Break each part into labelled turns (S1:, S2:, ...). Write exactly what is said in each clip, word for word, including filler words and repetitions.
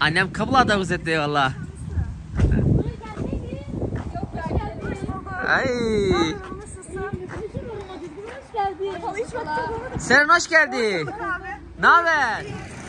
S1: Annem kabul da gözetti valla. Ay. Seren hoş geldin. Ne haber?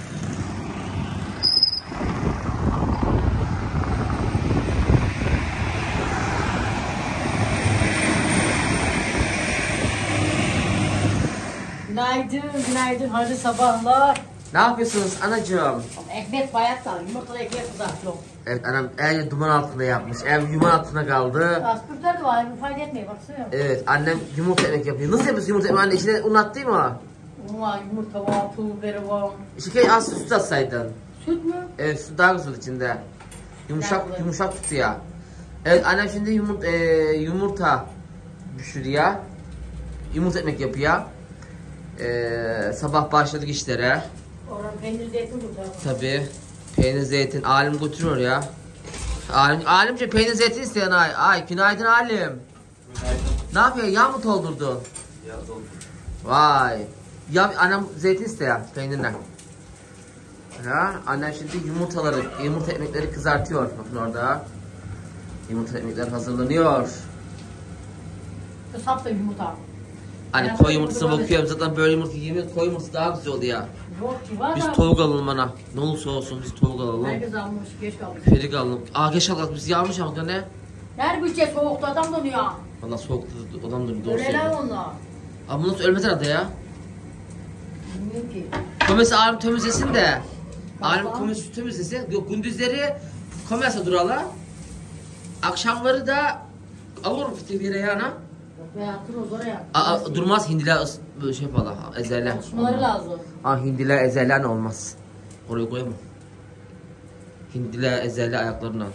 S2: Günaydın, günaydın, hadi sabahlar.
S1: Ne yapıyorsunuz anacığım?
S2: Ekmek bayat da, yumurtalı ekmek kızartıyorum.
S1: Evet anam ev duman altında yapmış. Ev yuman altına kaldı.
S2: Aspırtlar da var, fayda etmiyor baksana.
S1: Evet annem yumurta ekmek yapıyor. Nasıl yapıyorsun yumurta ekmek anne? İçine un attı mı?
S2: Un var, yumurta var, pul biberi var.
S1: İçine az süt atsaydın.
S2: Süt mü?
S1: Evet süt daha güzel içinde. Yumuşak
S2: Güzel.
S1: yumuşak tutuyor. Evet annem şimdi yumurta, e, yumurta pişiriyor. Yumurta ekmek yapıyor. E, sabah başladık işlere.
S2: Oranın peynir zeytin kurtarma.
S1: Tabi peynir zeytin alim götürüyor ya. Alim, alimce peynir zeytin isteyen ay. Ay günaydın alim.
S3: Günaydın.
S1: Ne yapıyor? Yağ mı doldurdun?
S3: Ya doldurdum.
S1: Vay. Ya annem zeytin isteyen peynirle. Ya annem şimdi yumurtaları, yumurta ekmekleri kızartıyor. Bakın orada. Yumurta ekmekler hazırlanıyor.
S2: Sap da yumurta.
S1: Hani
S2: Ben
S1: koy
S2: koy
S1: yumurtasına
S2: yumurta
S1: bakıyorum zaten böyle yumurta yemiyor. Koy yumurtası daha güzel oluyor ya.
S2: Yok ki var
S1: Biz
S2: da.
S1: tavuk alalım bana. Ne olursa olsun biz tavuk alalım.
S2: Herkes almış, geç kalmış.
S1: Ferik alalım. Aa geç kaldık biz yağmış aldık ne?
S2: Nerede bu içe soğukta adam donuyor.
S1: Valla soğukta adam duruyor doğru
S2: Öleler
S1: söylüyor.
S2: onlar.
S1: Ama nasıl ölmez herhalde ya?
S2: Bilmiyorum ki.
S1: Komesi ağrım temizlesin de. Ağrım komesi temizlesin. Yok gündüzleri komesi durala. Akşamları da alır mı fitil yere yana?
S2: Yok be yatırız oraya.
S1: Aa, durmaz hindiler ıs- böyle şey falan ezeller.
S2: Çalışmaları lazım.
S1: Ah hindiler ezeller ne olmaz. Oraya koyamam. Hindiler ezeller ayaklarına.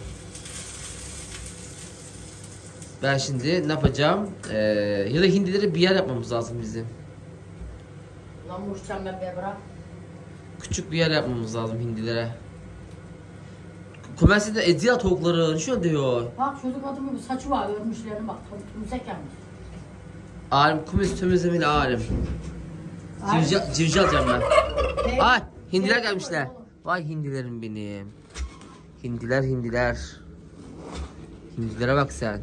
S1: Ben şimdi ne yapacağım? Ee, ya da hindileri bir yer yapmamız lazım bizim.
S2: Lan vuracağım ben be bırak.
S1: Küçük bir yer yapmamız lazım hindilere. Komensinde eziyor tavukları. Ne şey diyor?
S2: Bak çocuk adamın bir saçı var örmüşlerini bak. Tümsek yapmış.
S1: Alim kumis temizlemeli alim.
S2: Alim.
S1: Civciv, civciv alacağım ben.
S2: Ne?
S1: Ay hindiler gelmişler. Vay hindilerim benim. Hindiler hindiler. Hindilere bak sen.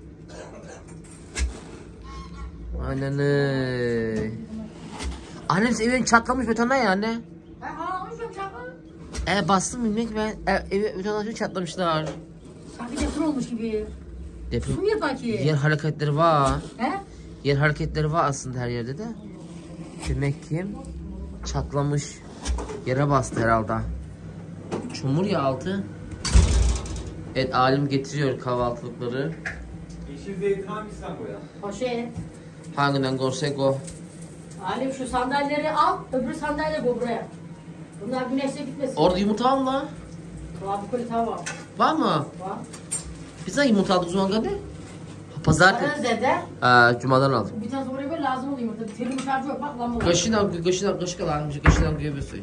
S1: Ananı. Annem evin çatlamış betondan ya anne.
S2: Ben ağlamışım çakal.
S1: E bastım bilmek ben. E, evi betondan çatlamışlar.
S2: Sanki deprem olmuş gibi.
S1: Deprem.
S2: Su mu sanki?
S1: Yer hareketleri var.
S2: He?
S1: Yer hareketleri var aslında her yerde de. Demek ki çatlamış. Yere bastı herhalde. Çamur ya altı. Evet alim getiriyor kahvaltılıkları.
S3: Yeşil zeytin hangisinden koyalım?
S2: O şey.
S1: Hanginden görsek o.
S2: Halim şu sandalyeleri al, öbür sandalye koy buraya. Bunlar güneşe gitmesin.
S1: Orada yumurta al la.
S2: Var bir koli tava var.
S1: Var mı?
S2: Var.
S1: Biz de yumurta aldık o zaman kadar. Pazar.
S2: Bana zede.
S1: Aa, cumadan aldım.
S2: Bir tane oraya böyle lazım oluyor yumurta. Bir telim şarjı yok bak lan bu.
S1: Kaşından, kaşından, kaşık alalım. Kaşından koyabilirsin.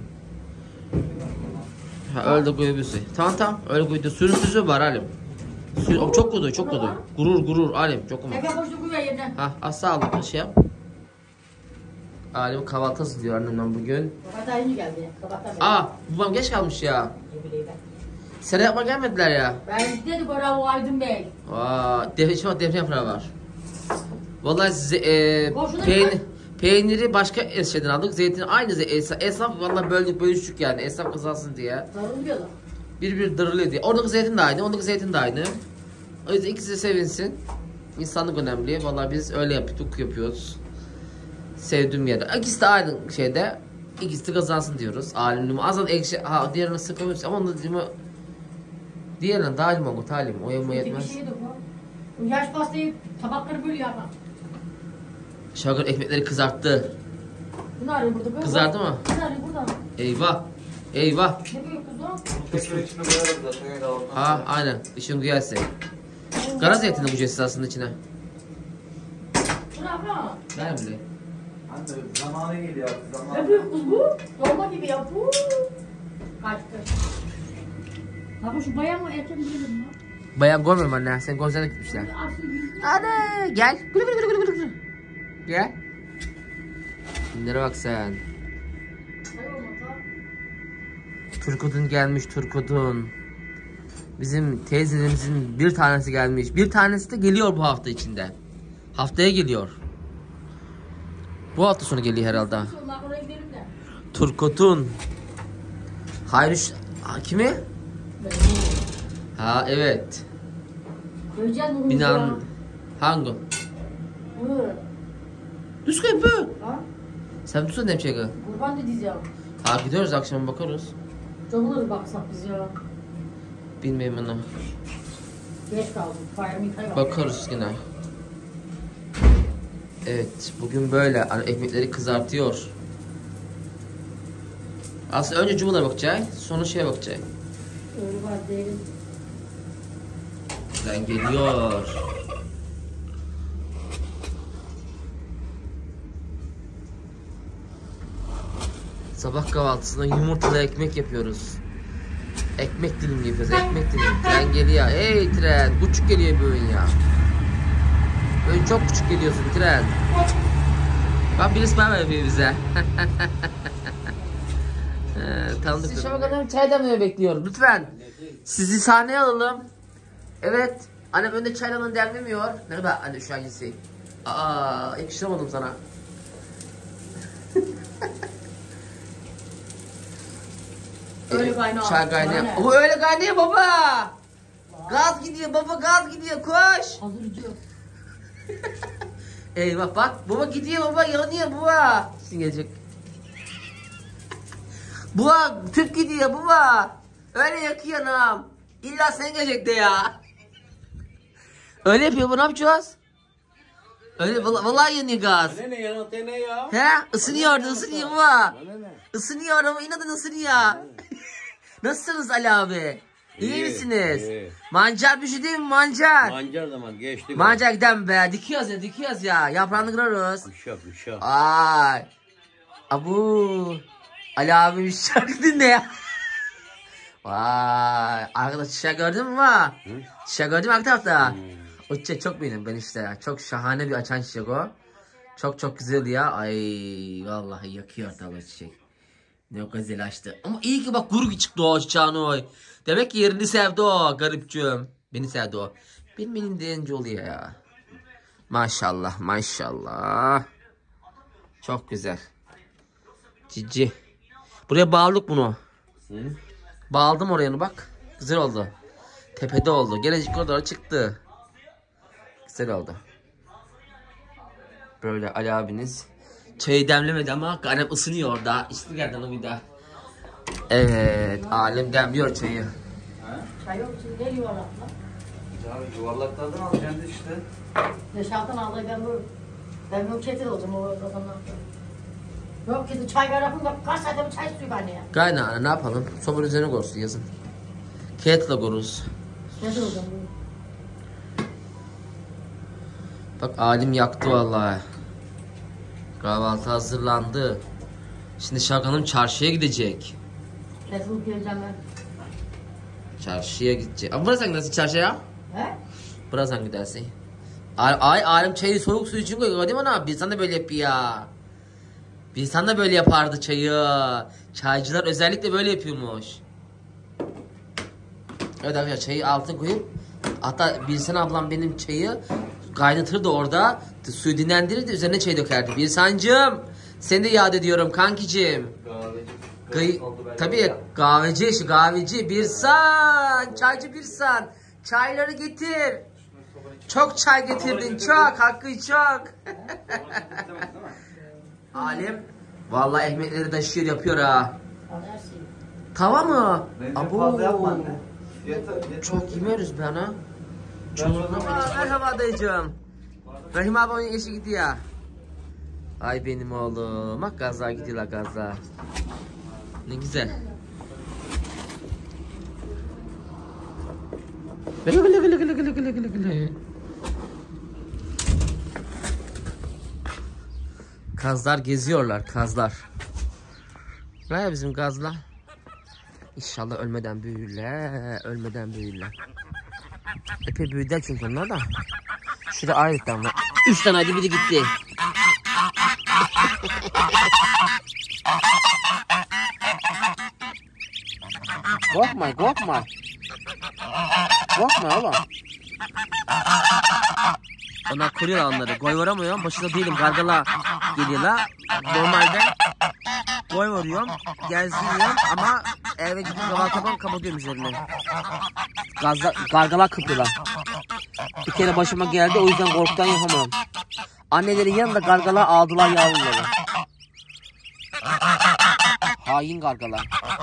S1: Ha öyle de koyabilirsin. Tamam tamam öyle koydu. Suyun tuzu var Halim. Suyu, o çok koydu, çok koydu. Gurur gurur Halim çok koyma.
S2: Eke boşluk koyuyor yerine.
S1: Ha az sağ ol şey yap. Halim kahvaltı hazırlıyor annemden bugün.
S2: Kabata yeni geldi. Kabata beni.
S1: Aa babam geç kalmış ya.
S2: Ne bileyim ben.
S1: Sene yapma gelmediler ya.
S2: Ben dedik bravo Aydın Bey.
S1: Aa defne şu defne yaprağı var. Vallahi ze, e,
S2: Boşuna
S1: peynir,
S2: mı?
S1: peyniri başka şeyden aldık. Zeytin aynı ze, esnaf, esnaf vallahi böldük bölüştük yani. Esnaf kazansın diye.
S2: Sarılmıyorlar.
S1: Bir bir darılıyor diye. Oradaki zeytin de aynı, ondaki zeytin de aynı. O yüzden ikisi de sevinsin. İnsanlık önemli. Vallahi biz öyle yapıyorduk, yapıyoruz. Sevdiğim yerde. İkisi de aynı şeyde. İkisi de kazansın diyoruz. Alimliğimi azal ekşi. Ha diğerini sıkılmış ama onu diğerini diğerinden daha limon koy, talim. O yemu
S2: Bir
S1: yetmez.
S2: şey de bu. Bu yaş pastayı tabakları bölüyor ama.
S1: Şarkı ekmekleri kızarttı.
S2: Bunu arıyor burada böyle.
S1: Kızardı mı?
S2: Bunu arıyor burada.
S1: Eyvah. Eyvah.
S2: Ne büyük kız o?
S3: Tekrar içine koyarız da şöyle alalım.
S1: Ha aynen. İşin duyarsa. Kara zeytini koyacaksın aslında içine.
S2: Bırak ha.
S1: Ben bile.
S3: Anne zamanı geliyor artık
S2: Ne
S3: zamanı.
S2: büyük kız bu? Dolma gibi ya bu. Kaçtı. Ha bu şu bayan mı erkek mi bilemedim ya.
S1: Bayan görmüyorum anne. Sen konserine gitmişler.
S2: Aslında yüzü.
S1: Hadi gel. Gülü gülü gülü gülü gülü. Gel. Bunlara bak sen.
S2: Hayır olmaz ha.
S1: Turkut'un gelmiş Turkut'un. Bizim teyzelerimizin bir tanesi gelmiş. Bir tanesi de geliyor bu hafta içinde. Haftaya geliyor. Bu hafta sonu geliyor herhalde. Turkut'un. Hayır, kimi? Ha evet. Binan hangi?
S2: Bu.
S1: Düzgün bu.
S2: Ha?
S1: Sen tutsun ne şey?
S2: Kurban dediyiz ya.
S1: Ha gidiyoruz akşam bakarız.
S2: Canılır baksak biz ya.
S1: Bilmiyorum onu.
S2: Geç kaldık. Bayram yıkay var.
S1: Bakarız yine. Evet bugün böyle hani ekmekleri kızartıyor. Aslında önce cumhurlara bakacak, sonra şeye bakacak.
S2: Öyle var değil.
S1: Lan geliyor. Sabah kahvaltısında yumurtalı ekmek yapıyoruz. Ekmek dilimi yapıyoruz, ekmek dilimi. Tren geliyor. Hey tren, küçük geliyor bugün ya. Bugün çok küçük geliyorsun tren. Bak birisi bana yapıyor bize. Tanıdık. Sizi şama kadar çay demlemeye bekliyorum. Lütfen. Sizi sahneye alalım. Evet. Annem önde çayla demlemiyor. Ne kadar anne şu an gitsin. Aa, yakıştıramadım sana.
S2: Öyle kaynıyor.
S1: Çay kaynıyor. Bu öyle kaynıyor baba. Gaz gidiyor baba, gaz gidiyor, koş.
S2: Hazırcı.
S1: Eyvah bak, baba gidiyor baba, yanıyor baba. Şimdi gelecek. Baba, tüp gidiyor baba. Öyle yakıyor anam. İlla sen gelecek de ya. Öyle yapıyor bu, ne yapacağız? Öyle vallahi, vallahi yanıyor gaz.
S4: Ne ne ya, ne ya?
S1: He, ısınıyor, ısınıyor baba. Isınıyor ama inadın ısınıyor. Nasılsınız Ali abi? İyi, iyi misiniz? İyi. Mancar bir şey değil mi mancar?
S4: Mancar zaman geçti.
S1: Mancar giden be, dikiyoruz ya, dikiyoruz ya. Yaprağını kırarız.
S4: Uşak uşak.
S1: Ay. Abu. Ali abi bir şarkı dinle ya. Vay. Arkadaş çiçek gördün mü? Hı? Çiçek gördün mü arka tarafta? Hmm. O çiçek çok beğendim ben işte ya. Çok şahane bir açan çiçek o. Çok çok güzel ya. Ay vallahi yakıyor tabii çiçek. Ne o güzel açtı. Ama iyi ki bak guru çıktı o çiçeğin o. Demek ki yerini sevdi o garipçüm. Beni sevdi o. Benim benim deyince oluyor ya. Maşallah maşallah. Çok güzel. Cici. Buraya bağladık bunu. Hı? Bağladım oraya bak. Güzel oldu. Tepede oldu. Gelecek koridora çıktı. Güzel oldu. Böyle Ali abiniz. Çayı demlemedi ama annem ısınıyor orada. İçti geldi onu bir daha. Evet. Alem demliyor çayı.
S3: Ha?
S2: Çay yok. Ne yuvarlakla?
S3: Ya yuvarlaklardan alacaksın işte.
S2: Dışarıdan aldı ben bu. Ben bu ketil olacağım o adamlar. Yok kedi çay ver yapın da kaç saatte bir çay suyu bana ya.
S1: Kaynağı ne yapalım? Sobanın üzerine korsun yazın. Kettle'la koruruz.
S2: Ne olacağım bu?
S1: Bak alim yaktı vallahi. Kahvaltı hazırlandı. Şimdi Şakan'ım çarşıya gidecek.
S2: Nasıl geleceğim ben?
S1: Çarşıya gidecek. Ama birazdan gidersin çarşıya.
S2: He?
S1: Birazdan gidersin. Ay, ay alim çayı soğuk su için koyuyor değil mi ana? Bir insan da böyle yapıyor ya. Bir insan da böyle yapardı çayı. Çaycılar özellikle böyle yapıyormuş. Evet arkadaşlar çayı altına koyup hatta Bilsen ablam benim çayı kaynatırdı orada. Suyu dinlendirirdi üzerine çay dökerdi. Bilsancığım seni de yad ediyorum kankicim. Kahveci. Tabii kahveci işi kahveci. Bilsan çaycı Bilsan. Çayları getir. Çok çay getirdin çok. Hakkı çok. Alim. Vallahi ekmekleri taşıyor yapıyor ha. Tava mı?
S3: Fazla yapma anne. Yeter, yeter.
S1: Çok yemiyoruz be ana. Çok. Merhaba dayıcığım. Rahim abinin eşi gidiyor. Ay benim oğlum. Bak gazlar gidiyorlar gazlar. Ne güzel. Gılı gılı gılı gılı gılı gılı gılı gılı. Kazlar geziyorlar kazlar. Ne bizim gazlar? İnşallah ölmeden büyürler, ölmeden büyürler. Epey büyüdüler çünkü onlar da. Şurada ayrıktan var. Üç tane hadi biri gitti. Korkma, korkma. Korkma oğlum. Onlar koruyor onları. Koy vuramıyorum. Başında değilim. Gargala geliyorlar. Normalde koy vuruyorum. Gezdiğim ama eve gidip kahvaltı yapan kapatıyorum üzerine. Gazla, gargala kıpıyorlar. Bir kere başıma geldi. O yüzden korkudan yapamam. Annelerin yanında gargala aldılar yavruları. Hain gargala.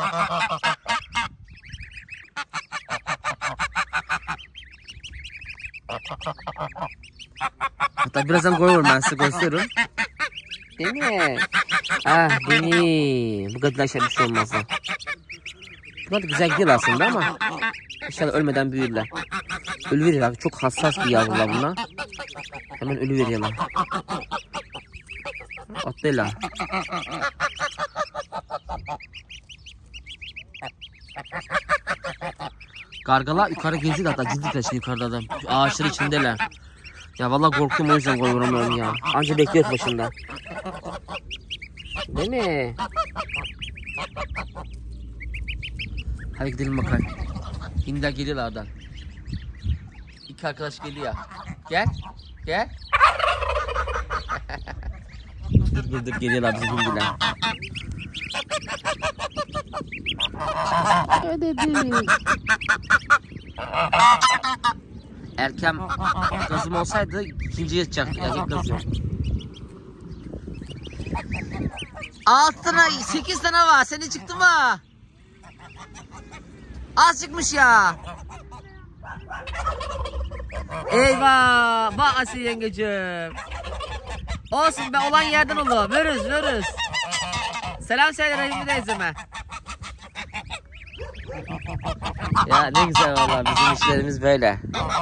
S1: Hatta birazdan koyuyorum ben size gösteriyorum. Değil mi? Ah benim. Bu kadar şey bir şey olmaz. Bunlar da güzel gidiyor aslında ama İnşallah ölmeden büyürler. Ölü veriyorlar. Çok hassas bir yavrular bunlar. Hemen ölü veriyorlar. Atlayla. Gargala yukarı geziyor hatta gizli şimdi yukarıda da. Ağaçların içindeler. Ya vallahi korkuyorum o yüzden koyuyorum ya. Anca bekliyoruz başında. Değil mi? Hadi gidelim bakalım. Hindiler geliyorlar oradan. İki arkadaş geliyor. Gel. Gel. dur dur dur geliyorlar bizim hindiler. Ödedim. Erken gazım olsaydı ikinci yatacaktı. Erkek gazım. Altı tane, sekiz tane var. Senin çıktı mı? Az çıkmış ya. Eyvah. Bak Asiye yengecim. Olsun be olan yerden olur. Veririz veririz. Selam söyle Rahim'i teyzeme. Ya ne güzel vallahi bizim işlerimiz böyle.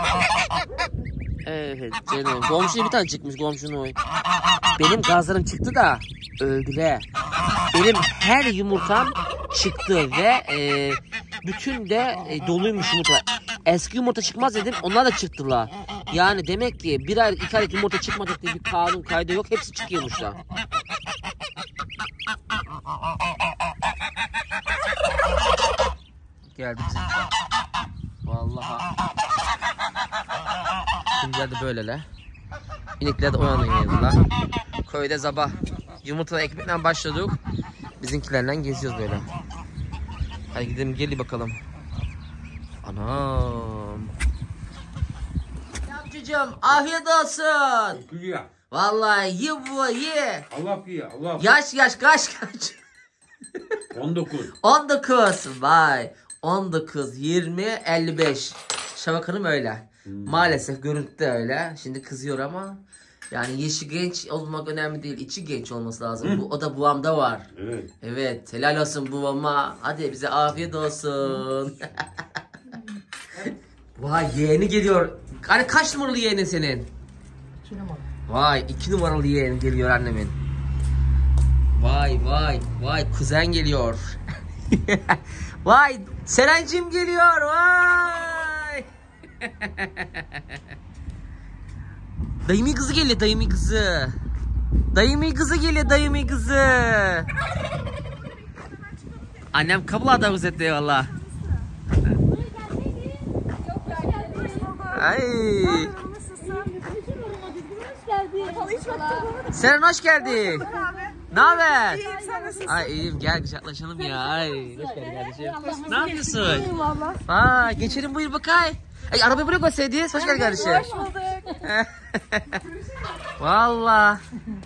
S1: Evet canım. Komşuya bir tane çıkmış komşunun oy. Benim gazlarım çıktı da öldüler. Benim her yumurtam çıktı ve e, bütün de e, doluymuş yumurta. Eski yumurta çıkmaz dedim, onlar da çıktılar. Yani demek ki bir aylık iki aylık yumurta çıkmadık diye bir kanun kaydı yok, hepsi çıkıyormuşlar. Geldi bizimkiler. Vallahi. Şimdiler de böyleler. İnekler de oyanıyorlar. Köyde sabah yumurtalı ekmekle başladık. Bizimkilerle geziyoruz böyle. Hadi gidelim gel bakalım. Anam. Amcacığım afiyet olsun.
S4: Güzel.
S1: Vallahi ye bu ye.
S4: Allah ye Allah.
S1: Yaş yaş kaç kaç.
S4: on dokuz.
S1: on dokuz vay. on dokuz, yirmi, elli beş. Şafak Hanım öyle. Hmm. Maalesef görüntüde öyle. Şimdi kızıyor ama yani yaşı genç olmak önemli değil. İçi genç olması lazım. Hı. Bu o da babamda var.
S4: Evet.
S1: Evet. Helal olsun babama. Hadi bize afiyet olsun. Vay yeğeni geliyor. Hani kaç numaralı yeğenin senin?
S2: İki numara.
S1: Vay iki numaralı yeğen geliyor annemin. Vay vay vay kuzen geliyor. Vay Serencim geliyor vay. Dayımın kızı geliyor dayımın kızı. Dayımın kızı geliyor dayımın kızı. Annem kabul adam etti valla. Ay. Seren hoş geldin. Ne haber?
S5: İyiyim, sen nasılsın?
S1: Ay iyiyim gel kucaklaşalım ya. Ay hoş geldin kardeşim. Ne yapıyorsun?
S5: İyiyim valla.
S1: Aa geçelim buyur bakay. Ay arabayı buraya koysaydınız. Hoş geldin kardeşim.
S5: Hoş bulduk.
S1: Valla.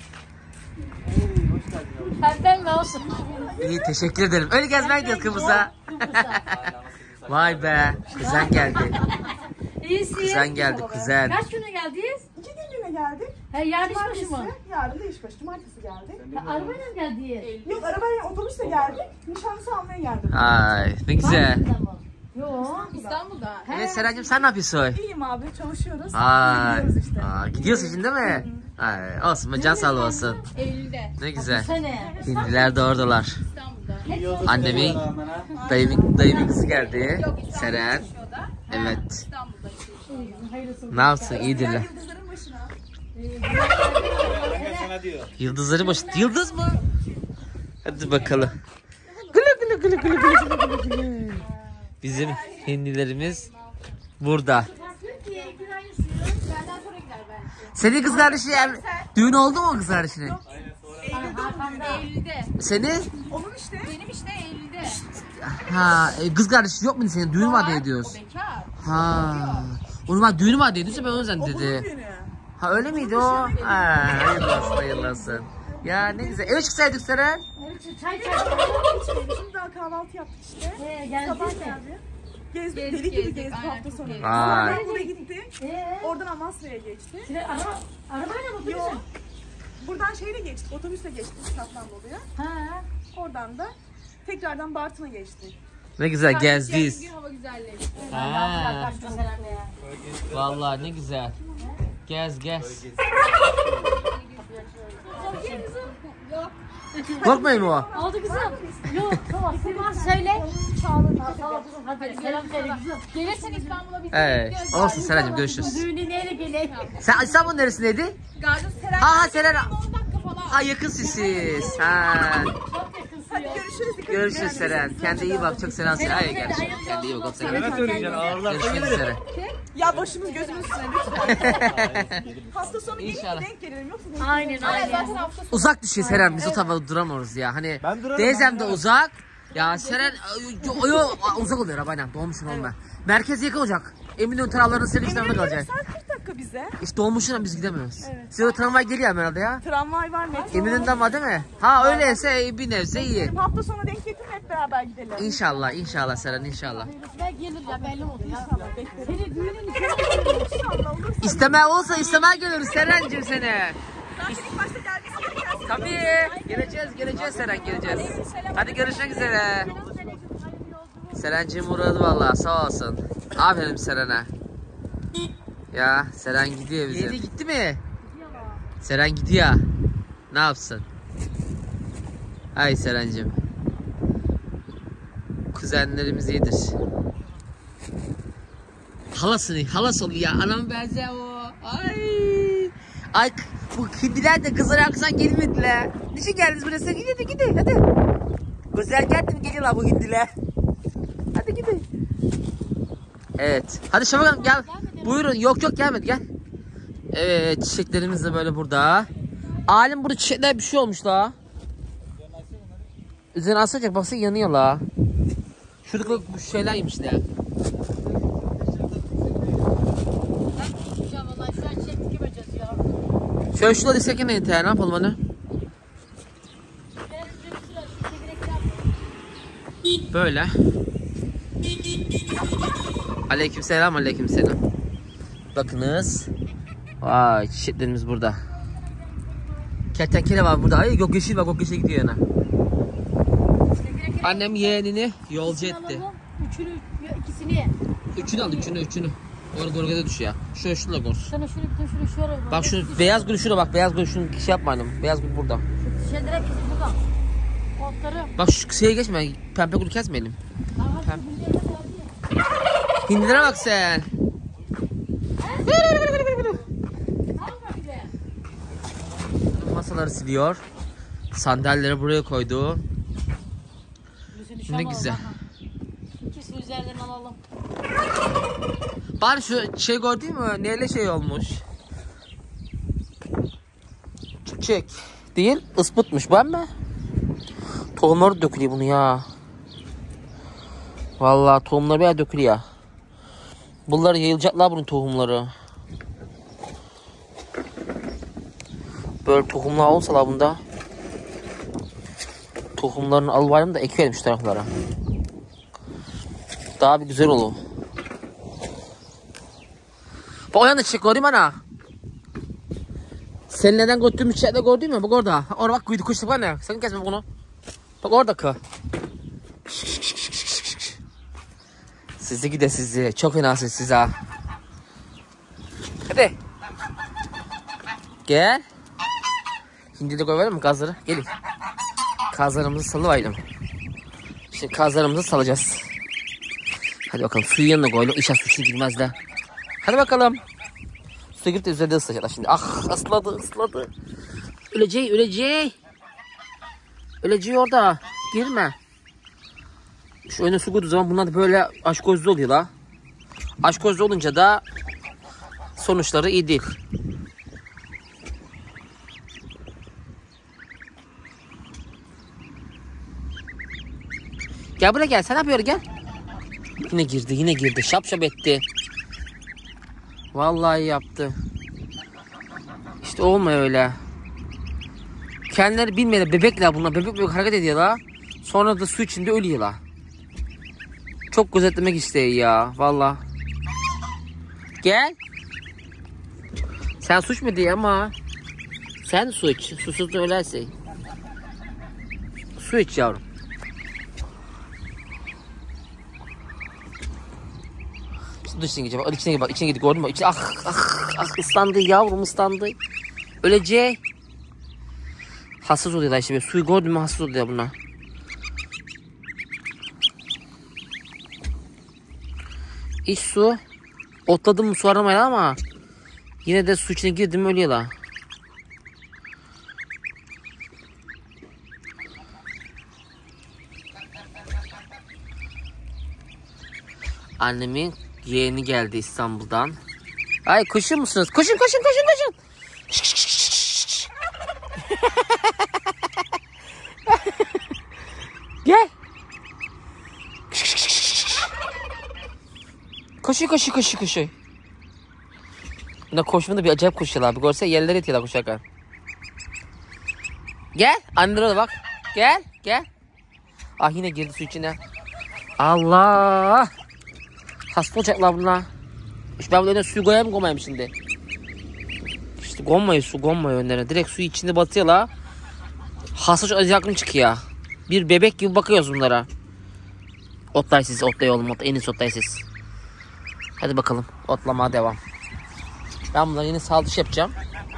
S2: Benden mi olsun?
S1: İyi teşekkür ederim. Öyle gezmeye gidiyoruz Kıbrıs'a. Vay be. Kuzen geldi.
S2: İyisin.
S1: Kuzen geldi kuzen.
S2: Kaç güne geldiniz?
S5: İki günlüğüne geldik.
S2: He yarın işbaşı mı?
S5: Yarın da işbaşı. Cumartesi geldik.
S2: Ha, arabayla mı geldiniz?
S5: Yok arabayla otobüsle geldik. Nişanlısı almaya geldim.
S1: Ay ne güzel.
S2: Yok.
S5: İstanbul'da.
S1: Evet Serencim sen ne yapıyorsun?
S5: İyiyim abi çalışıyoruz.
S1: Ay.
S5: Gidiyoruz işte.
S1: Aa, gidiyorsun şimdi değil mi? Ay, olsun can sağlığı olsun.
S5: Eylül'de.
S1: Ne güzel.
S2: Sene.
S1: Hindiler de oradalar. Annemin, dayımın, dayımın kızı geldi. Seren. Evet. Ne yapsın? İyidirler.
S5: Yıldızların başına.
S4: Sana diyor.
S1: Yıldızları başı. Yıldız mı? Hadi bakalım. Güle güle gülü gülü gülü gülü gülü gülü. Bizim hindilerimiz burada. Senin kız kardeşi ev- düğün oldu mu kız kardeşinin?
S5: Eylül'de.
S1: Seni?
S5: Onun işte. Benim işte Eylül'de.
S1: Ha, e, kız kardeşi yok muydu senin? Düğün var diye diyoruz.
S5: Bekar.
S1: Ha. O zaman düğünü var diye diyorsa ben o yüzden
S5: Okulun
S1: dedi.
S5: günü.
S1: Ha öyle miydi o? Ha, hayırlı olsun, hayırlı olsun. Ya ne güzel. Eve çıksaydık Seren.
S2: Çay çay.
S5: Şimdi daha kahvaltı yaptık işte.
S2: Ee, geldi
S5: Sabah
S2: mi?
S5: geldi. Gezdik,
S6: Gezdik,
S5: deli gibi
S6: gezdik,
S5: gezdik
S6: aynen,
S5: hafta
S6: çok
S5: sonu.
S6: gezdik.
S1: Vay.
S5: Sonra okula gitti.
S2: Ee,
S5: Oradan Amasra'ya geçti.
S2: size araba, arabayla mı otobüsle?
S5: Yok. Buradan şeyle geçtik, otobüsle geçtik Safranbolu'ya.
S2: Ha.
S5: Oradan da tekrardan Bartın'a geçtik.
S1: Ne güzel
S6: Yarın
S1: gezdiniz.
S6: gün hava güzelleşti.
S1: Ha.
S2: Kaç gün herhalde ya.
S1: Vallahi ne güzel. Gez gez.
S6: Yok.
S1: Korkmayın mı o?
S2: Oldu kızım. Yok, tamam. İsim var söyle. Sağ olun. Sağ olun kızım. Hadi selam söyle kızım.
S6: Gelirsen İstanbul'a biz
S1: Evet.
S6: bekliyoruz.
S1: Olsun Seren'cim görüşürüz.
S2: Düğünü neyle geleyim?
S1: Sen İstanbul'un neresindeydi?
S6: Gardım Seren.
S1: Ha Seren.
S6: on dakika falan.
S1: Ha yakınsınız siz. Ha.
S2: Çok yakınsın ya.
S5: Görüşürüz. dikkat
S1: Görüşürüz
S5: edin.
S1: Seren. Kendine iyi bak. Çok selam söyle. Hayır gerçekten. Kendine iyi bak. Seren.
S3: Ne söyleyeceksin? Ağırlar.
S1: Görüşmek üzere.
S5: Ya başımız gözümüz üstüne lütfen. Hafta sonu gelin
S1: İnşallah.
S5: denk gelelim yoksa denk
S2: Aynen
S6: Aynen
S2: aynen.
S6: zaten hafta sonu.
S1: Uzak düşüyor Seren. Biz o tarafa duramıyoruz ya. Hani
S3: Ben durarım,
S1: teyzem
S3: ben
S1: de
S3: durarım.
S1: uzak. Ya Seren yo, yo, uzak oluyor arabayla. Dolmuşsun olma. Merkez yakın olacak. Eminönü taraflarının senin işlerinde
S5: Eminönü
S1: kalacak.
S5: saat kırk dakika bize.
S1: İşte dolmuşuna biz gidemiyoruz.
S5: Evet.
S1: Size o tramvay geliyor herhalde ya.
S5: Tramvay var, metro var.
S1: Eminönü'nden var değil mi? Ha öyleyse bir nebze iyi.
S5: Hafta sonu denk getirin hep beraber gidelim.
S1: İnşallah inşallah Seren inşallah.
S2: Ben gelir ya belli oldu ya.
S5: İnşallah bekleriz.
S2: Senin düğünün için
S5: İnşallah olursa.
S1: İsteme olsa istemeye geliriz Seren'cim seni.
S5: Zaten ilk başta geldik. geldik.
S1: Tabii. Geleceğiz geleceğiz Seren geleceğiz. Hadi görüşmek üzere. Seren'cim uğradı vallahi sağ olsun. Aferin Seren'e. Ya Seren gidiyor bizim. Yedi gitti mi? Seren gidiyor. Ne yapsın? Ay Seren'cim. Kuzenlerimiz iyidir. Halasını, halas oluyor ya. Anam benzer o. Ay. Ay bu hindiler de kızlar arkasından gelmediler. Niçin geldiniz buraya? Sen gidin hadi gidin hadi. Güzel geldim geliyorlar bu hindiler. Hadi gidin. Evet. Hadi Şafak Hanım gel. Buyurun. Yok yok gelmedi gel. Evet çiçeklerimiz de böyle burada. Alim burada çiçekler bir şey olmuş la. Üzerine asacak baksana yanıyor la. Şurada bu şeyler yemişler.
S2: ya vallahi şu an çektik yapacağız ya.
S1: Şöyle şurada destek yemeyin te ne yapalım hani. Böyle. Aleykümselam aleykümselam. Bakınız. Vay çiçeklerimiz burada. Kertenkele var burada. Ay gökyeşil var gökyeşil gidiyor yana. Annem yeğenini yolcu etti.
S2: Üçünü, ya ikisini.
S1: Üçünü al üçünü üçünü. Orada gölgede düşüyor. Şöyle şununla konuş.
S2: Sana şunu bir de şunu şöyle.
S1: Bak şu beyaz gül şuna bak beyaz gül şunu şey yapma hanım. Beyaz gül burada.
S2: Şu şeyler hep burada. Otları.
S1: Bak şu şeye geçme. Pembe gülü kesmeyelim. Pem... Hindilere bak sen. Masaları siliyor. Sandalyeleri buraya koydu. Ne güzel.
S2: İkisini üzerinden alalım.
S1: Bari şu şey gördün mü? Neyle şey olmuş? Çiçek. Değil, ıspıtmış. Ben mi? Tohumları dökülüyor bunu ya. Vallahi tohumları bayağı dökülüyor. Bunları yayılacaklar bunun tohumları. Böyle tohumlar olsalar bunda. Tohumlarını alıverelim de ekelim şu taraflara. Daha bir güzel olur. Bak o yana çiçek gördün mü ana? Sen neden götürdüğüm çiçekleri gördün mü? Bak orada. Orada bak kuydu kuşluk var ne? Sakın kesme bunu. Bak oradaki. Sizi gide sizi. Çok fenasınız siz ha. Hadi. Gel. Şimdi de koyalım mı kazları? Gelin. Kazlarımızı salıverelim. Şimdi kazlarımızı salacağız. Hadi bakalım suyu yanına koyalım. İnşallah su içine girmez de. Hadi bakalım. Su girip de üzerinde ıslatacaklar şimdi. Ah ısladı ısladı. Öleceği öleceği. Öleceği orada. Girme. Şu önüne su koyduğu zaman bunlar da böyle aşkozlu oluyor la. Aşkozlu olunca da sonuçları iyi değil. Gel buraya gel. Sen ne yapıyorsun gel. Yine girdi yine girdi. Şap şap etti. Vallahi yaptı. İşte olmuyor öyle. Kendileri bilmeden bebekler bunlar. Bebek bebek hareket ediyorlar. Sonra da su içinde ölüyorlar. Çok gözetlemek istiyor ya. Vallahi. Gel. Sen suç mu diye ama. Sen su iç. Susuz da ölersin. Su iç yavrum. Dur içine gidecek. Bak içine gidecek. Bak içine gidecek. Gördün mü? İçine, ah ah ah ıslandı yavrum ıslandı. Ölecek. Hassas oluyorlar işte. Böyle. Suyu gördün mü hassas oluyor bunlar. İç su. Otladım mı su aramayla ama yine de su içine girdim mi ölüyorlar. Annemin yeğeni geldi İstanbul'dan. Ay koşuyor musunuz? Koşun koşun koşun koşun. Gel. Koşuyor koşuyor koşuyor koşuyor. Buna koşmada bir acayip koşuyorlar. Bir görse yerlere itiyorlar koşarken. Gel. Annelere bak. Gel. Gel. Ah yine girdi su içine. Allah. Hasta olacaklar bunlar. İşte ben bunların suyu koyayım mı koymayayım şimdi. İşte konmayın su konmayın önlerine. Direkt suyu içinde batıyorlar. Hasta çok yakın çıkıyor. Bir bebek gibi bakıyoruz bunlara. Otlay siz otlay oğlum otlay. En iyisi otlay siz. Hadi bakalım otlamaya devam. Ben bunlara yeni saldırış yapacağım.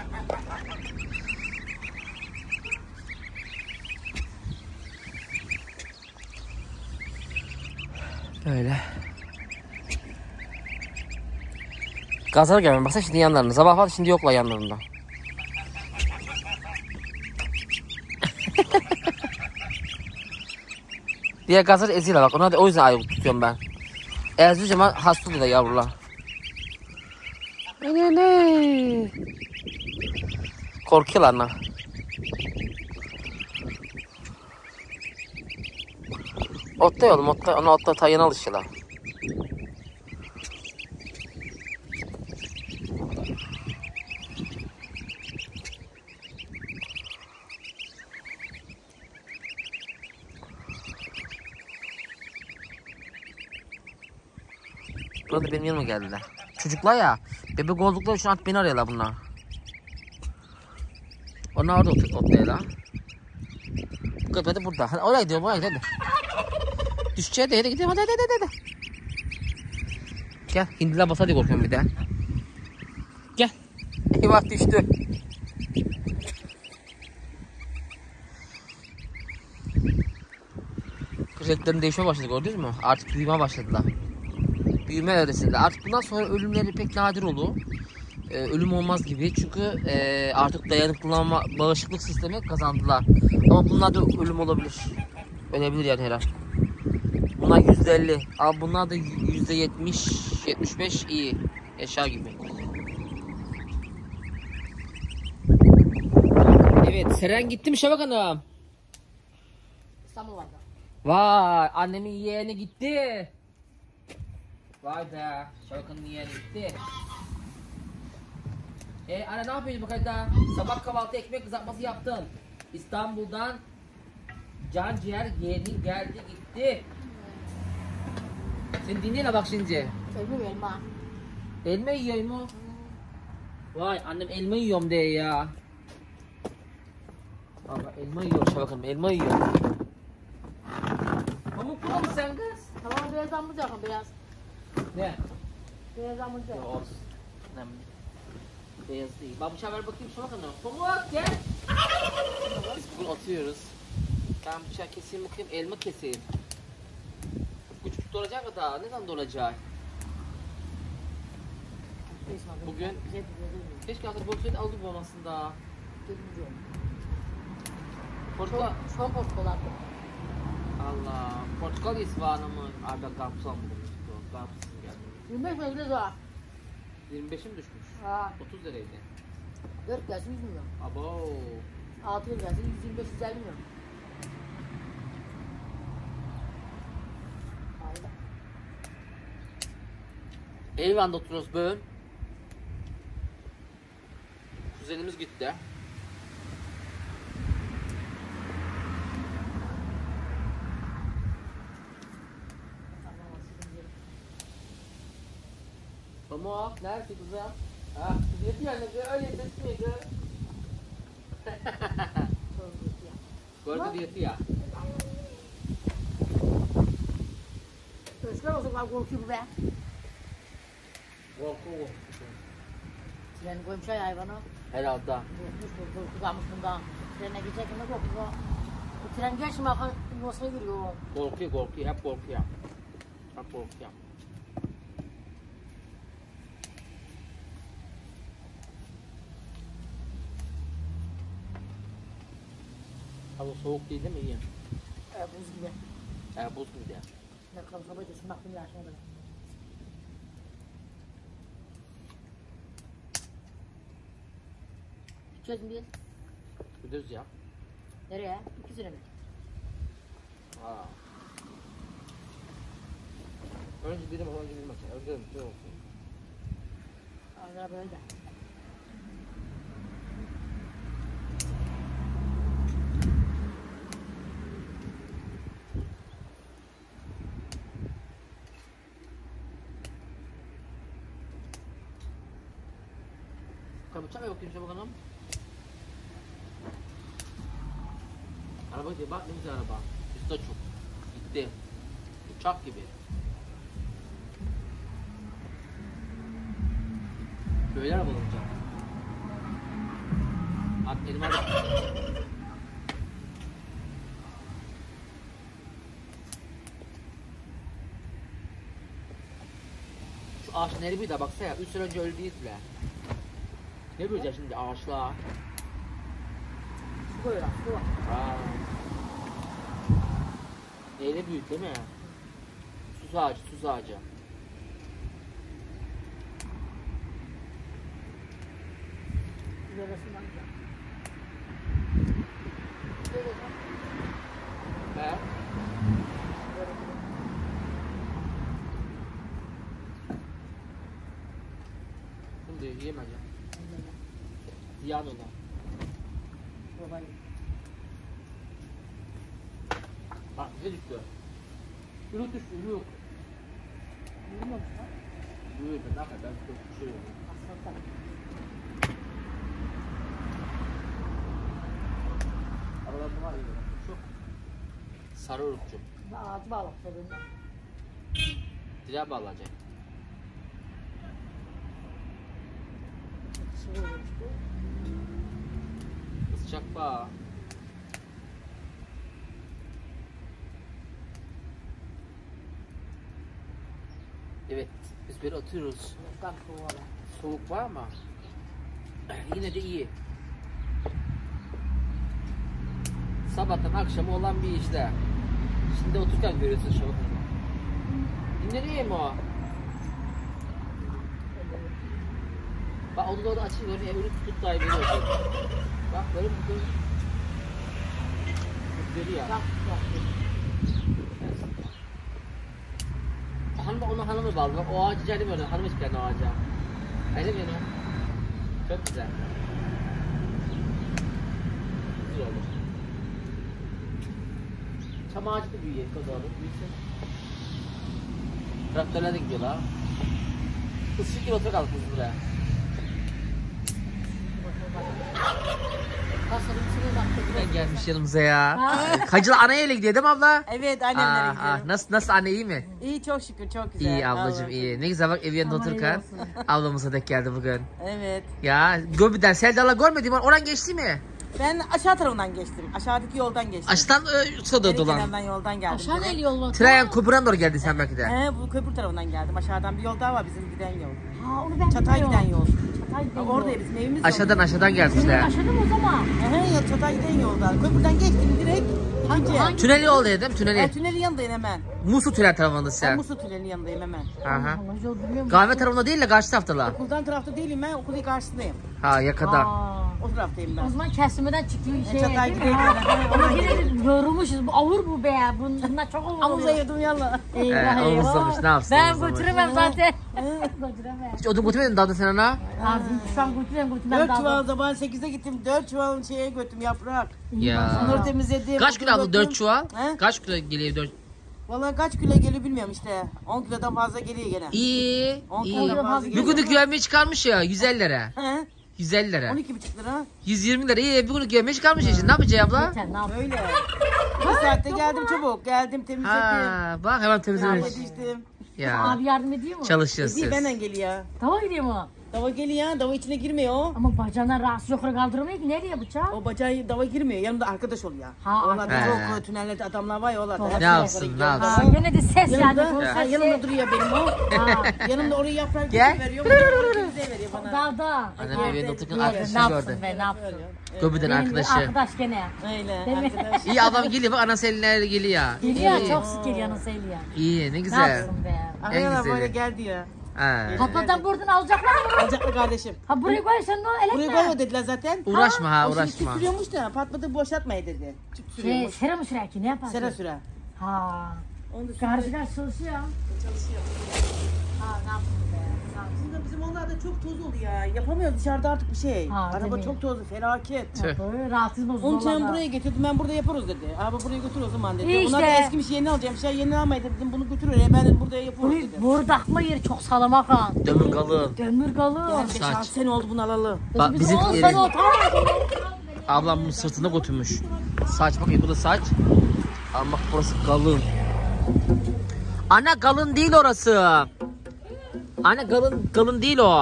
S1: Böyle. Gazlar gelmem. Baksana şimdi yanlarında. Sabah var şimdi yoklar yanlarında. Diğer gazlar eziyorlar bak. Ona da o yüzden ayrı tutuyorum ben. Ezdiği zaman hasta oluyor yavrular. Ne ne? Korkuyorlar ana. Otta oğlum otta. Ona otta tayına alışıyorlar. Burada benim yanıma geldiler. Çocuklar ya. Bebek oldukları için artık beni arıyorlar bunlar. Onlar orada otur, otlayla. Bu köpek de burada. Hadi oraya gidiyorum, oraya gidiyorum. Düşeceğe de hadi gidelim, hadi hadi hadi hadi. Gel, hindiler basar diye korkuyorum bir de. Gel. Eyvah düştü. Renklerin değişmeye başladı gördünüz mü? Artık büyümeye başladılar. Büyüme evresinde. Artık bundan sonra ölümleri pek nadir olur. Ee, ölüm olmaz gibi. Çünkü e, artık dayanıklılama, bağışıklık sistemi kazandılar. Ama bunlar da ölüm olabilir. Ölebilir yani her an. Bunlar yüzde elli. Ama bunlar da yüzde yetmiş, yetmiş beş iyi. Yaşar gibi. Evet, Seren gitti mi Şevak Hanım?
S2: İstanbul'da.
S1: Vay, annemin yeğeni gitti. Vay be, Şevak Hanım'ın yeğeni gitti. E anne ne yapıyorsun bu kadar? Sabah kahvaltı ekmek kızartması yaptın. İstanbul'dan can ciğer yeğeni geldi gitti. Sen dinleyin bak şimdi.
S2: Elma elma.
S1: Elma yiyor mu? Vay annem elma yiyorum diye ya. Valla elma yiyor Şevak Hanım, elma yiyor. Pamuk mu sen kız?
S2: Tamam beyaz hamur yapalım beyaz.
S1: Ne?
S2: Beyaz hamur
S1: Yok
S2: yapalım.
S1: olsun. Önemli. Beyaz değil. Babuşa ver bakayım Şevak Hanım. Pamuk gel. Biz bugün atıyoruz. Ben bıçağı keseyim bakayım, elma keseyim. Küçük dolacak mı daha? Ne zaman dolacak? Bugün keşke artık borsayı aldım bu aslında. Portakal.
S2: Son post dolardı.
S1: Allah. Portakal isvanı mı? Abi karpuz almadım. Karpuz geldi.
S2: yirmi beş mi gidiyoruz ha?
S1: yirmi beşe mi düşmüş?
S2: Ha.
S1: otuz liraydı.
S2: dört gelsin yüz milyon.
S1: Abo.
S2: altı yıl gelsin yüz yirmi beş yüz elli milyon. Hayda.
S1: Eyvan'da oturuyoruz bugün. Kuzenimiz gitti. Ama nerede kızım? Ha, yetiyor ne öyle yetmiyor. Gördü diyeti ya.
S2: Özkan olsun ben korkuyor bu be.
S1: Korku.
S2: Treni koymuş ay hayvanı.
S1: Herhalde.
S2: Korkmuş bu, korkudanmış bundan. Trene geçerken de korkuyor. Bu tren geçme bakın yuvasına giriyor.
S1: Korkuyor korkuyor hep korkuyor. Hep korkuyor. Hava soğuk değil değil mi? İyi.
S2: E, buz gibi.
S1: Ee, buz gibi ya.
S2: Ne kadar sabah desin baktım yaşına da. Gideceğiz mi biz?
S1: Gidiyoruz ya.
S2: Nereye? İkisine mi?
S1: Aa. Önce dedim ama önce dedim. Önce dedim. Şey olsun.
S2: Ağzına böyle.
S1: Kamu çabuk bakayım çabuk hanım. Araba gidiyor bak ne güzel araba. Üstü açık. Gitti. Uçak gibi. Böyle araba olacak. Bak elime bak. Şu ağaç nereye bir de baksana ya. üç sene önce öyle değil bile. Ne böyle şimdi ağaçlar?
S2: Su koyuyorlar, su var.
S1: Aa. Neyle büyük değil mi? Sus ağacı, sus ağacı.
S2: Böylesinden güzel.
S1: He? Şimdi yiyemeyeceğim. Ziyan ona.
S2: Babayı.
S1: Bak bize düştü. Yürük düştü, yürük.
S2: Bilmiyorum ya.
S1: Yürük, ne kadar ben çok bir şey yok.
S2: Asfalttan.
S1: Aralarda var ya, çok. Sarı ırkçı.
S2: Ağacı bağlamışlar önüne.
S1: Direğe bağlayacak.
S2: Su koyuyormuş bu.
S1: Isıcak bağ. Evet, biz böyle oturuyoruz.
S2: Özkan soğuğa be.
S1: Soğuk var ama yine de iyi. Sabahtan akşama olan bir işte. Şimdi otururken görüyorsun şu an. Dinleneyim o. Bak onu da orada açayım görünüyor. Öbürü tut dahi böyle olsun. Bak böyle mi tutuyor? Böyle ya.
S2: Bak, bak.
S1: Hanım onu hanımı bağlı. Bak o ağacı geldi böyle. Hanım çıkardı o ağaca. Öyle mi? Çok güzel. Güzel olur. Çam ağacı da büyüyor. Çok doğru. Büyüsün. Traktörler de gidiyorlar. Isık gibi otur kaldık biz buraya.
S2: Hastalık içine baktı.
S1: Ben gelmiş yanımıza ya. Kacılı anneyle gidiyor değil mi abla?
S5: Evet annemlere
S1: Aa,
S5: gidiyorum.
S1: aa, nasıl nasıl anne iyi mi?
S5: İyi çok şükür çok güzel.
S1: İyi ablacığım
S5: Vallahi.
S1: iyi. Ne güzel bak ev yanında
S5: Aman iyi
S1: otururken
S5: olsun.
S1: ablamıza denk geldi bugün.
S5: Evet.
S1: Ya Göbü'den Seldal'a görmediğim an oradan geçti mi?
S5: Ben aşağı tarafından geçtim. Aşağıdaki yoldan geçtim.
S1: Aşağıdan e, soda dolan.
S5: Kenardan yoldan geldim.
S2: Aşağı ne yol var?
S1: Tren köprüden doğru geldin sen belki de.
S5: He, bu köprü tarafından geldim. Aşağıdan bir yol daha var bizim giden yol.
S2: Ha onu ben
S5: Çatay
S2: biliyorum.
S5: giden yol.
S2: Çatay giden
S5: Bak orada
S2: yol.
S5: bizim evimiz
S1: Aşağıdan aşağıdan gelmişler.
S2: Aşağıda mı o zaman?
S5: He, ya Çatay giden yoldan. Köprüden geçtim direkt.
S2: Hangi? hangi?
S1: Tünel yol dedim
S5: E,
S1: tüneli.
S5: tünelin yanındayım hemen.
S1: Musu tünel tarafında
S5: Ben
S1: sen.
S5: Musa tünelinin yanındayım hemen.
S1: Aha.
S2: Allah yol bilmiyor musun?
S1: Kahve tarafında değil de karşı taraftalar.
S5: Okuldan tarafta değilim ben. Okulun karşısındayım.
S1: Ha yakada.
S2: Aa,
S5: O taraftayım ben.
S2: o zaman kesmeden çıktığı şey.
S5: Çatay
S2: değil mi?
S5: gidiyor.
S2: Ha, Ama yine yorulmuşuz. Bu avur bu be. Bunlar çok avur
S5: Amuza
S2: oluyor.
S5: yedim yalla.
S2: Eyvah
S1: Ee,
S2: eyvah.
S1: omuzlamış, ne yapsın,
S2: Ben
S1: omuzlamış.
S2: götüremem zaten. Götüremem.
S1: Hiç odun götürmedin daha da sen ona.
S2: Ağzım şu an götüremem götürmem.
S5: Dört
S2: daha
S5: çuval
S2: da.
S5: sabah sekizde gittim. Dört çuval şeye götürdüm yaprak.
S1: Ya.
S5: Onları temizledim.
S1: Kaç kilo aldın? Dört çuval?
S5: He?
S1: Kaç kilo geliyor dört?
S5: Vallahi kaç kilo geliyor bilmiyorum işte. on kilodan fazla geliyor gene.
S1: İyi.
S5: on
S1: iyi.
S5: kilodan fazla
S1: Bir
S5: geliyor.
S1: günlük güvenmeyi çıkarmış ya yüz elli lira.
S5: He?
S1: yüz elli lira.
S5: on iki buçuk lira.
S1: yüz yirmi lira. İyi bir günlük güvenmeyi çıkarmış ya şimdi. Ne yapacağız abla?
S2: Sen ne yapıyorsun?
S5: Öyle. Bir saatte geldim çabuk. Geldim temizledim.
S1: Ha, bak hemen temizlemiş.
S5: Temizledim.
S1: Ya.
S2: Abi yardım ediyor mu?
S1: Çalışıyoruz
S5: Değil
S1: siz.
S5: benden geliyor.
S2: Tava gidiyor mu?
S5: Dava geliyor. Dava içine girmiyor o.
S2: Ama bacağına rahatsız yukarı kaldıramıyor ki. Nereye bıçağı?
S5: O bacağı dava girmiyor. Yanımda arkadaş oluyor.
S2: Ha,
S5: Onlar
S2: arkadaş.
S5: çok o tünellerde adamlar var ya onlar. da.
S2: Ne
S5: Hep
S1: yapsın,
S5: yukarı
S1: ne
S5: gidiyor.
S1: yapsın?
S2: Ha, gene de ses yani.
S5: Yanımda,
S2: bu
S5: ha,
S2: ses
S5: yanımda
S2: şey-
S5: duruyor benim o.
S2: Ha.
S5: Yanımda orayı yaprak
S1: Gel.
S5: gibi veriyor. Bunu temizliğe veriyor bana.
S2: Dağda.
S1: Annem evinde otururken
S2: Ne
S1: arkadaşını
S2: yapsın
S1: gördü.
S2: be ne yapsın?
S1: Göbüden
S2: Benim
S1: arkadaşı.
S2: arkadaş gene.
S5: Öyle.
S2: Değil mi?
S5: arkadaş.
S1: İyi adam geliyor bak anası eline geliyor.
S2: Geliyor
S1: İyi.
S2: çok sık geliyor nasıl geliyor.
S1: İyi ne
S2: Ne
S1: güzel.
S2: yapsın be?
S5: Arkadaşlar
S1: güzeli.
S5: böyle gel diyor.
S1: Ha.
S2: Patladan buradan alacaklar mı?
S5: Alacaklı kardeşim.
S2: Ha buraya koy sen de o
S5: Buraya
S2: eletme.
S5: koyma dediler zaten.
S1: Uğraşma ha
S5: O şimdi
S1: uğraşma.
S5: sürüyormuş da patladı boşaltmaya dedi. Tüp
S2: Şey,
S5: sürüyormuş.
S2: sera mı sürer ki ne yapar?
S5: Sera
S2: ki?
S5: süre.
S2: Ha.
S5: Onu da
S2: Karşı karşı çalışıyor.
S5: çalışıyor.
S2: Ha ne yapsın be? Ne yapsın?
S5: Bizim, bizim onlarda çok toz oluyor ya. Yapamıyoruz dışarıda artık bir şey.
S2: Ha,
S5: Araba
S2: değil mi?
S5: çok tozlu felaket.
S1: Tüh.
S2: Böyle rahatsız bozuldu.
S5: Onun için
S2: vallahi.
S5: buraya getirdim ben burada yaparız dedi. Araba buraya götür o zaman dedi.
S2: İyi
S5: Bunlar
S2: işte.
S5: da eskimiş yeni alacağım. Şey yeni almayı dedim bunu götür oraya ben dedim burada yaparız
S2: Burayı
S5: dedi.
S2: boru takma yeri çok salama kan.
S1: Dömür kalın.
S2: Demir kalın.
S5: Yani beş
S1: Saç.
S5: altı sene oldu bunu alalı.
S1: Bak
S2: Biz
S1: bizim
S2: on
S1: yeri-
S2: sene oturamadık.
S1: Ablam bunu sırtına götürmüş. Saç bak bu da saç. Ama bak burası kalın. Ana kalın değil orası. Ana kalın kalın değil o.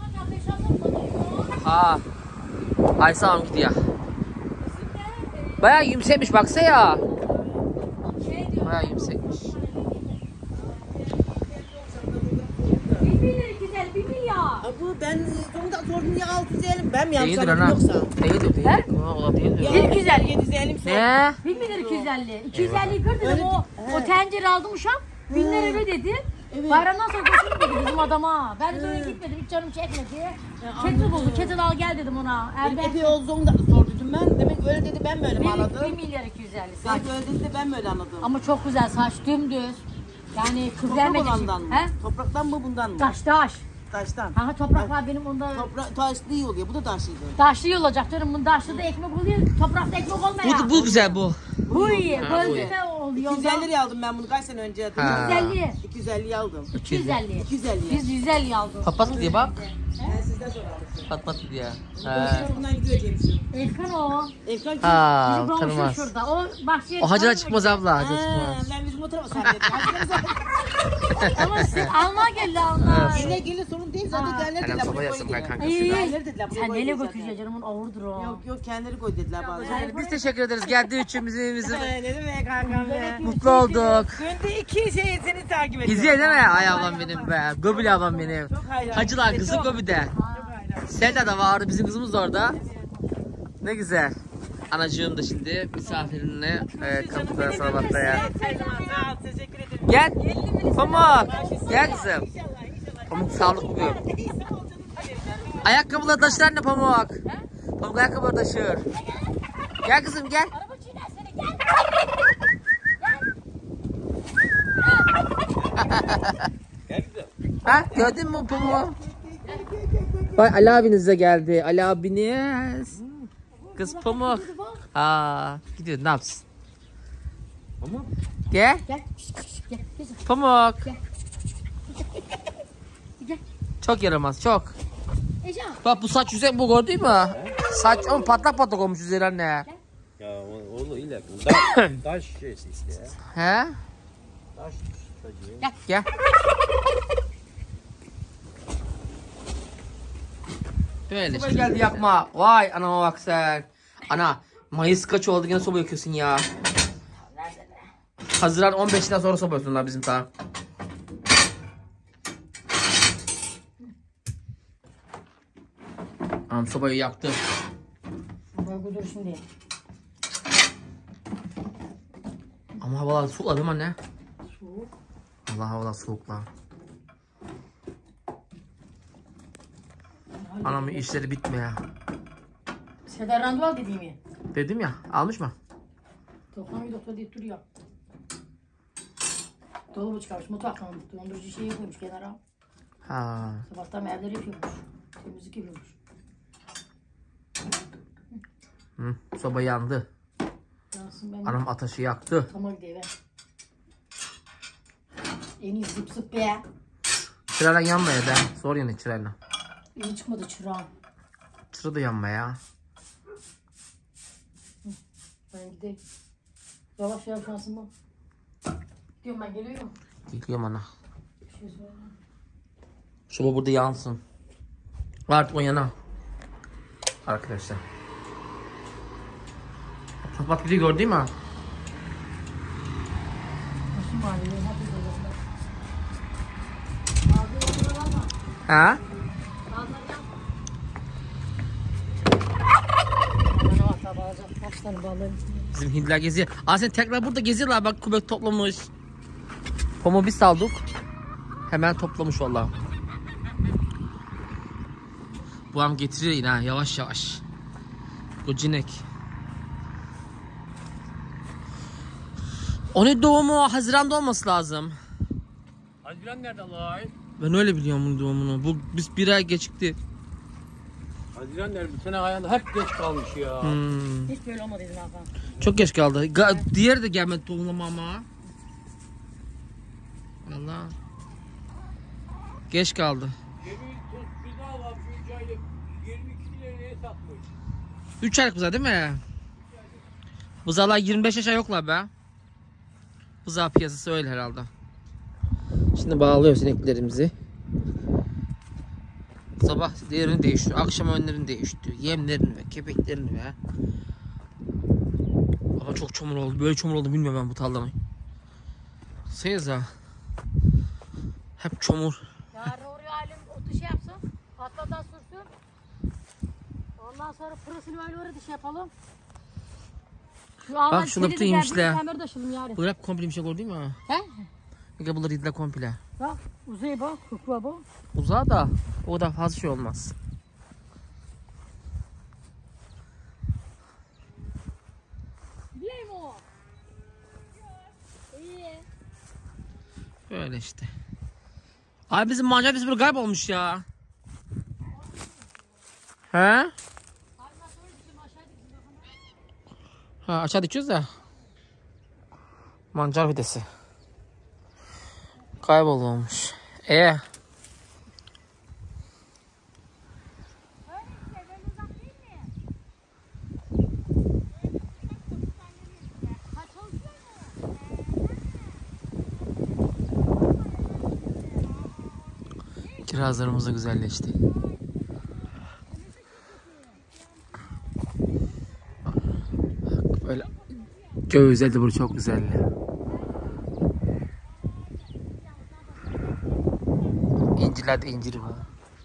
S1: Ha. Aysa Hanım gidiyor. Bayağı yüksekmiş baksa ya. Bayağı yüksekmiş.
S2: Bir milyar güzel bir milyar.
S5: Abi ben sonunda sordum ya altı yüz elli ben mi yanlış
S1: Değildir
S5: anladım
S1: ana.
S5: yoksa?
S1: Değildir değil. Valla değildir.
S2: Bir güzel.
S5: yedi yüz elli sen.
S1: Ne?
S2: Bir milyar iki yüz elli. iki yüz elliyi kır dedim
S5: Öyle
S2: o,
S5: di-
S2: o tencere aldım uşak. Bin lira ödedim.
S5: Evet.
S2: Bayramdan sonra götürün dedi bizim adama. Ben de öyle gitmedim hiç canım çekmedi. Kettle buldu. Kettle al gel dedim ona.
S5: Benim
S2: Erden.
S5: epey oldu onu da sordum ben. Demek öyle dedi ben böyle mi
S2: Bir, bir
S5: anladım?
S2: milyar iki yüz elli saç.
S5: Belki öyle dedi de ben böyle anladım.
S2: Ama çok güzel saç dümdüz. Yani
S5: Toprak
S2: küflenmedi.
S5: olandan mı?
S2: He?
S5: Topraktan mı bundan mı?
S2: Taş taş.
S5: Taştan.
S2: Ha toprak var benim onda.
S5: Toprak taşlı iyi oluyor. Bu da taşlıydı.
S2: Taşlı iyi olacak canım. Bunun taşlı da ekmek oluyor. Toprakta ekmek olmuyor.
S1: Bu, bu güzel bu.
S2: Bu iyi.
S1: Ha, bu iyi.
S2: Gözde oluyor.
S5: iki yüz elli liraya aldım ben bunu kaç sene önce.
S1: Ha.
S2: iki yüz elli.
S5: iki yüz elliye aldım.
S2: iki yüz elli.
S5: iki yüz elliye.
S2: Biz yüz elli aldık.
S1: Pat diye bak.
S5: Ben sizden sonra aldım.
S1: Pat pat diye.
S5: He. Bundan gidiyor Cemşir.
S2: Efkan o.
S5: Efkan kim?
S1: Ha,
S2: Bizim komşu
S1: tanımaz.
S2: şurada. O bahçeye
S1: O hacılar
S2: çıkarmış.
S1: çıkmaz abla, hacılar
S5: Ha,
S1: çıkmaz.
S5: ben bizim motora mı sardım?
S2: Ama siz alma geldi alma.
S5: Gelir gelir sorun değil zaten
S2: Ha.
S5: kendileri
S1: Annem
S5: dediler.
S1: soba
S5: buraya
S1: yapsın
S5: koy
S1: ben
S5: diye.
S1: kanka.
S2: İyi.
S5: Kendileri dediler. buraya
S2: Sen
S5: koy
S2: neyle
S5: diye zaten.
S2: götüreceksin canım? Onun avurdur o.
S5: Yok yok kendileri koy dediler bazen.
S1: Biz teşekkür ederiz. Geldi üçümüz evimizin.
S5: Ne demek kankam be.
S1: Mutlu olduk.
S5: Günde iki şey seni takip ediyorum.
S1: İzliyor değil mi? Ay ablam benim be. Göbül ablam benim.
S5: Çok hayran.
S1: Hacılar kızı Göbü'de. Selda da vardı. Bizim kızımız da orada. Ne güzel. Anacığım da şimdi misafirinle e, kapıda salavatla ya.
S5: Her zaman sağ ol. Teşekkür ederim.
S1: Gel. Pamuk. Gel kızım. Pamuk sağlıklı bir. Ayakkabıları taşır anne Pamuk. Pamuk ayakkabıları taşır. Gel kızım gel. Ha gördün mü Pamuk? Bak Ali abiniz de geldi. Ali abiniz. Kız Pamuk. Aa, gidiyor ne yapsın?
S4: Pamuk.
S1: Gel.
S2: Gel. Gel. Gel.
S1: Pamuk.
S2: Gel.
S1: Çok yaramaz çok.
S2: Ecan.
S1: Bak bu saç güzel bu gördün mü? Saç on patlak patlak olmuş üzeri anne.
S4: Ya o- oğlu ile taş, taş şeysi işte ya.
S1: He?
S4: Taş çocuğu.
S1: Gel. Böyle işte. Geldi yakma. Vay anama bak sen. Ana Mayıs kaç oldu yine soba yakıyorsun ya.
S2: Nerede be?
S1: Haziran on beşinden sonra soba yakıyorlar bizim ta. Anam sobayı yaktı.
S2: Bak dur şimdi.
S1: Ama havalar soğuk değil mi anne?
S2: Soğuk.
S1: Allah havalar soğuk lan. Anamın işleri bitmiyor.
S2: Sedar randevu al dediğimi.
S1: Dedim ya, almış mı?
S2: Doktor doktor deyip duruyor. Dolabı çıkarmış, mutfaktan dondurucu şeyi koymuş kenara.
S1: Ha.
S2: Sabahtan evleri yapıyormuş. Temizlik yapıyormuş.
S1: Hı, soba yandı.
S2: Yansın ben.
S1: Anam ateşi yaktı.
S2: Tamam gidiyor eve. En iyi zıp zıp be.
S1: Çırayla yanmaya da. Sor yine çırayla.
S2: İyi çıkmadı çırağım.
S1: Çırı da yanmaya.
S2: Ben gideyim. Yavaş yavaş yansın mı? Gidiyorum ben geliyorum.
S1: Geliyorum ana.
S2: Bir şey söyle.
S1: Soba burada yansın. Artık o yana. Arkadaşlar. Pat pat gidiyor gördün mü?
S2: Nasıl mahalleyi hadi böyle. Ağzını oturalım mı?
S1: Ha?
S2: Bana hatta bağlayacağım. Kaç tane bağlayayım?
S1: Bizim hindiler geziyor. Aa sen tekrar burada geziyorlar bak kubek toplamış. Pomo biz saldık. Hemen toplamış vallahi. Bu am getiriyor yine ha, yavaş yavaş. Gocinek. Onun doğumu Haziran'da olması lazım.
S4: Haziran nerede lan?
S1: Ben öyle biliyorum bunun doğumunu. Bu biz bir ay gecikti.
S4: Haziran nerede? Bu sene ayağında hep geç kalmış ya.
S1: Hmm.
S2: Hiç böyle olmadı dedim Hakan.
S1: Çok geç kaldı. Ga diğeri de gelmedi tohumlama ama. Allah. Geç kaldı.
S4: Yeni bir daha var şu üç aylık. yirmi iki liraya satmış.
S1: üç aylık buzağı değil mi? Buzağlar yirmi beş yaşa yoklar be. Buzağı piyasası öyle herhalde. Şimdi bağlıyoruz ineklerimizi. Sabah yerini değiştiriyor, akşam önlerini değiştiriyor. Yemlerini ve kepeklerini ve. Ama çok çamur oldu. Böyle çamur oldu bilmiyorum ben bu tarlanın. Seyza. Hep çamur.
S2: Yarın oraya ailem otu şey yapsın. Patladan sürsün. Ondan sonra pırasını öyle öyle şey yapalım. Şu
S1: Bak şunu bütün yemişler.
S2: Kamera taşıyalım yarın.
S1: Bu hep komple bir şey gördün mü?
S2: He?
S1: Peki bunlar yediler komple.
S2: Bak uzay bak. Kukla bu.
S1: Uzağa da o da fazla şey olmaz.
S6: Bileyim o. İyi.
S1: Böyle işte. Abi bizim mancar biz böyle kaybolmuş ya. He? Ha aşağı dikiyoruz da. Mancar videsi. Kaybolmuş. E. Kirazlarımız da güzelleşti. Böyle güzeldi bu çok güzeldi. İncirler de inciri var.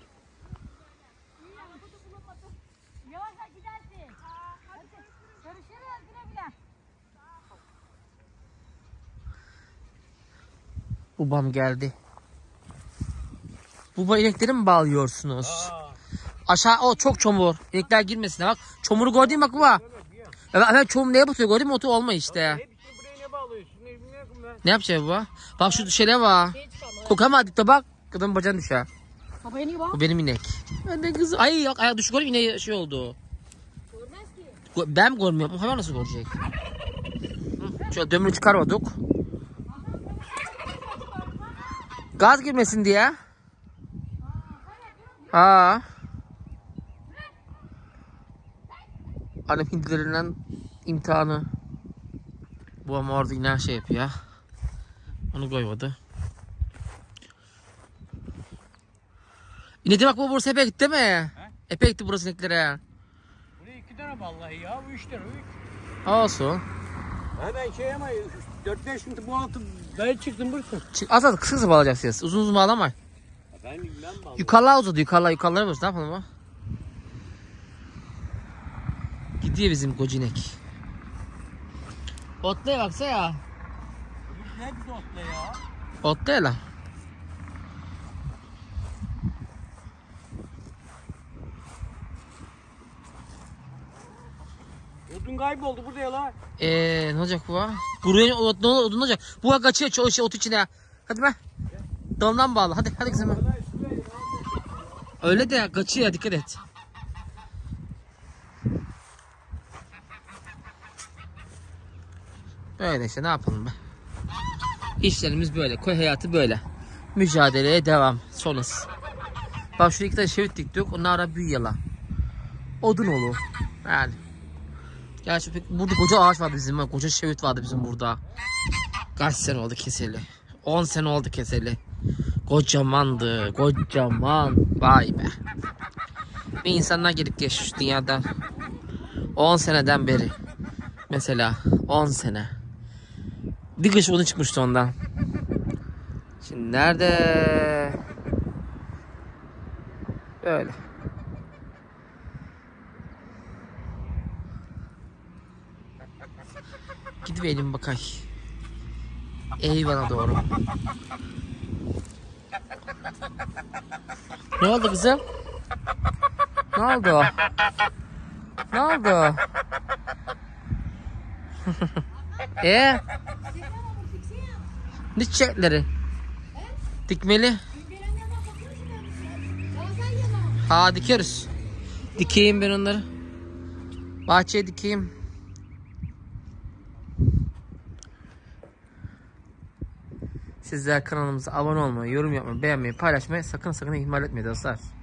S6: Yavaş gidersin. Görüşürüz güle güle.
S1: Babam geldi. Bu inekleri mi bağlıyorsunuz?
S4: Aa.
S1: Aşağı o çok çamur. İnekler girmesin. Bak çamuru gördün mü bak baba. Evet, evet çamur neye batıyor gördün mü? Otu olma işte.
S4: Hepsini buraya ne bağlıyorsun? Ne bilmiyorum ben.
S1: Ne yapacak baba? Bak şu şeyler var. Kokamadık da bak. Kadın bacağın düşer.
S2: Babaya niye bak?
S1: Bu benim inek. Ne kız? Ay yok ayak düşük görüyor ineği şey oldu.
S2: Görmez ki.
S1: Gö- Ben mi görmüyorum? O hayvan nasıl görecek? Hı, şöyle dömürü çıkarmadık. Gaz girmesin diye. Ha. Annem hindilerinden imtihanı. Bu ama orada yine şey yapıyor. Onu koymadı. İnek bak bu burası epey gitti değil mi?
S4: He?
S1: Epey gitti burası ineklere.
S4: Buraya iki tane lira vallahi ya. Bu üç lira. üç.
S1: Olsun.
S4: Hemen şey ama dört beş gün bu altı ben çıktım bursun.
S1: Çık, az az kısa kısa bağlayacaksınız. Uzun uzun bağlamayın.
S4: Ben bilmem bağlı.
S1: Yukarılar uzadı. Yukarılar yukarılara bas. Ne yapalım o? Gidiyor bizim kocinek. Otlaya baksa ya.
S4: Ne güzel otla ya.
S1: Otlaya lan.
S4: Odun kayboldu burada ya la.
S1: Eee ne olacak bu ha? Buraya ot, ne olur, ne olacak? Bu ha kaçıyor çoğu şey ot içine ya. Hadi be. Dalından bağla. Hadi hadi kızım. Öyle de ya kaçıyor ya dikkat et. Böyle işte ne yapalım be. İşlerimiz böyle. Koy hayatı böyle. Mücadeleye devam. Sonrası. Bak şuraya iki tane şevit diktik. Onlar büyüyorlar. Odun olur. Yani. Gerçi pek burada koca ağaç vardı bizim. Koca şevit vardı bizim burada. Kaç sene oldu keseli? on sene oldu keseli. Kocamandı. Kocaman. Vay be. Bir insanlar gelip geçmiş dünyadan. on seneden beri. Mesela on sene. Bir kış onu çıkmıştı ondan. Şimdi nerede? Böyle. Gidelim bakay. Eyvana doğru. Ne oldu kızım? Ne oldu? Ne oldu? Eee? Ne çiçekleri? Dikmeli. Ha dikeriz. Dikeyim ben onları. Bahçeye dikeyim. Sizler kanalımıza abone olmayı, yorum yapmayı, beğenmeyi, paylaşmayı sakın sakın ihmal etmeyin dostlar.